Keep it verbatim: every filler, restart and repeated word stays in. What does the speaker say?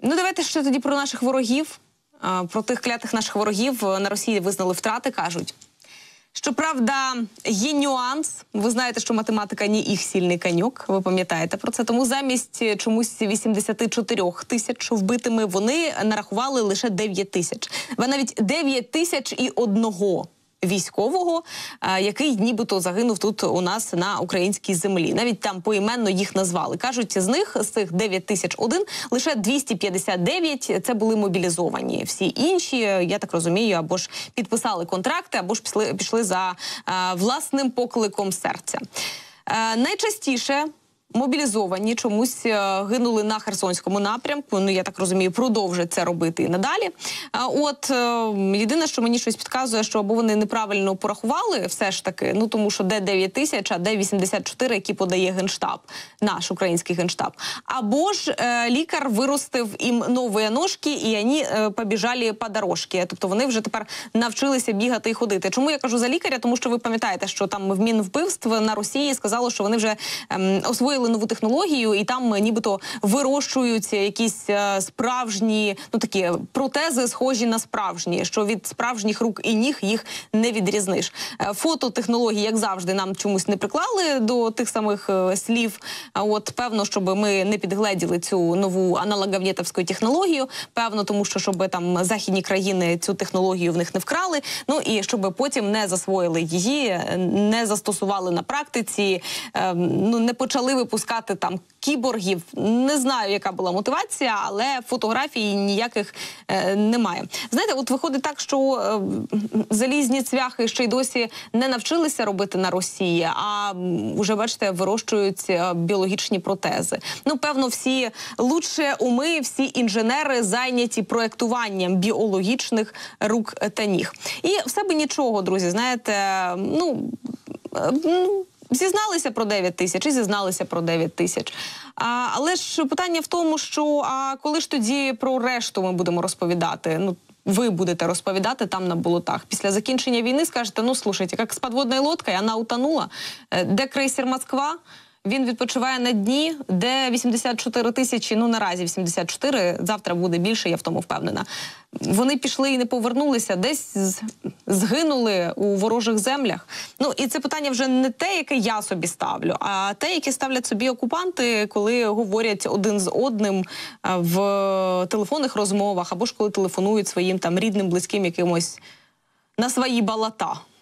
Ну, давайте ще тоді про наших ворогів. Про тих клятих наших ворогів на Росії визнали втрати, кажуть. Щоправда, є нюанс. Ви знаєте, що математика не їх сильний коньок, ви пам'ятаєте про це. Тому замість чомусь вісімдесят чотири тисяч вбитими вони нарахували лише дев'ять тисяч. Ви навіть дев'ять тисяч і одного військового, який нібито загинув тут у нас на українській землі. Навіть там поіменно їх назвали. Кажуть, з них, з цих дев'ять тисяч один, лише двісті п'ятдесят дев'ять це були мобілізовані. Всі інші, я так розумію, або ж підписали контракти, або ж пішли, пішли за а, власним покликом серця. А, найчастіше мобілізовані чомусь гинули на Херсонському напрямку. Ну, я так розумію, продовжать це робити і надалі. А от єдине, що мені щось підказує, що або вони неправильно порахували все ж таки, ну тому що де дев'ять тисяч, а де вісімдесят чотири, які подає Генштаб, наш український Генштаб. Або ж е, лікар виростив їм нові ножки, і вони е, побіжали по дорожці. Тобто вони вже тепер навчилися бігати і ходити. Чому я кажу за лікаря? Тому що ви пам'ятаєте, що там в Мінвбивств на Росії сказало, що вони вже е, освоїли нову технологію, і там нібито вирощуються якісь е, справжні, ну такі протези, схожі на справжні, що від справжніх рук і ніг їх не відрізниш. Е, фототехнології, як завжди, нам чомусь не приклали до тих самих е, слів. А от певно, щоб ми не підгледіли цю нову аналоговнєтовську технологію, певно, тому що щоб там західні країни цю технологію в них не вкрали, ну і щоб потім не засвоїли її, не застосували на практиці, е, ну не почали випускати пускати там кіборгів. Не знаю, яка була мотивація, але фотографій ніяких е, немає. Знаєте, от виходить так, що е, залізні цвяхи ще й досі не навчилися робити на Росії, а вже, бачите, вирощують е, біологічні протези. Ну, певно, всі лучше уми, всі інженери зайняті проєктуванням біологічних рук та ніг. І все би нічого, друзі, знаєте, ну... Е, зізналися про дев'ять тисяч і зізналися про дев'ять тисяч. А, але ж питання в тому, що а коли ж тоді про решту ми будемо розповідати? Ну, ви будете розповідати там на болотах. Після закінчення війни скажете, ну, слушайте, як з підводною лодкою, вона утонула. Де крейсер «Москва»? Він відпочиває на дні, де вісімдесят чотири тисячі, ну наразі вісімдесят чотири, завтра буде більше, я в тому впевнена. Вони пішли і не повернулися, десь згинули у ворожих землях. Ну і це питання вже не те, яке я собі ставлю, а те, яке ставлять собі окупанти, коли говорять один з одним в телефонних розмовах, або ж коли телефонують своїм там рідним, близьким якимось на свої болота.